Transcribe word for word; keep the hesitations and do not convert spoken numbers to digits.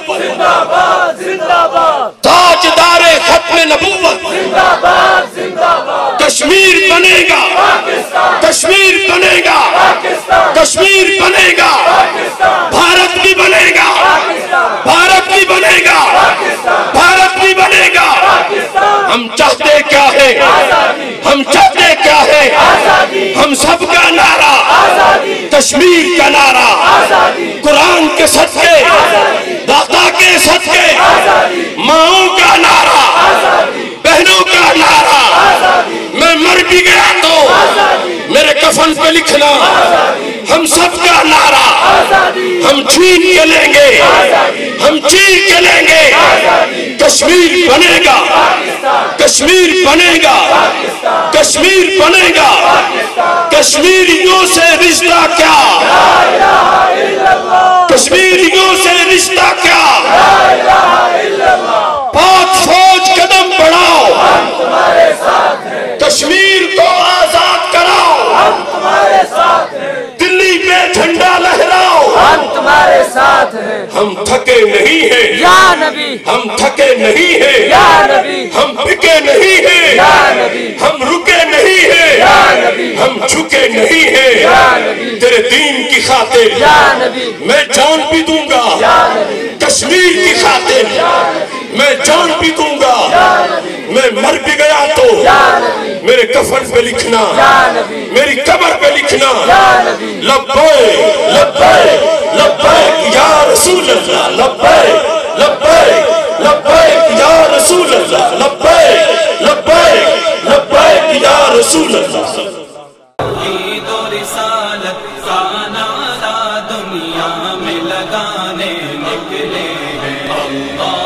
زندہ باد زندہ باد، تاجدار ختم نبوت زندہ باد زندہ باد، کشمیر بنے گا، پاکستان کشمیر بنے گا، پاکستان کشمیر بنے گا، پاکستان بھارت بھی بنے گا، پاکستان بھارت بھی بنے گا، پاکستان بھارت بھی بنے گا۔ پاکستان، ہم چاہتے کیا ہے؟ آزادی ہم چاہتے کیا ہے؟ آزادی ہم سب کا نعرہ آزادی کشمیر کا نعرہ، آزادی قرآن کے صدقے، داتا کے صدقے، آزادی ماؤں کا نعرہ، آزادی بہنوں کا نعرہ۔ آزادی میں مر بھی گیا تو میرے کفن پہ لکھنا ہم سب کا نعرہ۔ آزادی ہم چھین کے لیں گے، ہم چھین کے لیں گے، کشمیر بنے گا، کشمیر بنے گا، کشمیر بنے گا۔ کشمیریوں سے رشتہ کیا، لا الہ الا اللہ، کشمیریوں سے رشتہ کیا، لا الہ الا اللہ، پاک فوج قدم بڑھاؤ، ہم تمہارے ساتھ ہیں، کشمیر کو آزاد کراؤ، ہم تمہارے ساتھ ہیں، دلی پہ جھنڈا لہراؤ۔ ہم تمہارے ساتھ ہیں، ہم تھکے نہیں ہیں، یا نبی ہم تھکے نہیں ہیں، یا نبی ہم بکے نہیں ہیں، یا نبی ہم رکے نہیں ہیں، یا نبی ہم جھکے نہیں ہیں۔ یا نبی تیرے دین کی خاطر یا نبی میں جان بھی دوں گا، یا نبی کشمیر کی خاطر میں جان بھی دوں گا۔ میں مر بھی گیا تو یا نبی میرے کفن پہ لکھنا، یا نبی میری قبر پہ لکھنا، یا نبی لبیک لبیک لبیک یا رسول اللہ، لبیک لبیک لبیک یا رسول اللہ، لبیک لبیک لبیک یا رسول اللہ۔ عید و رسالت کا نعرہ دنیا میں لگانے نکلے ہیں، اللہ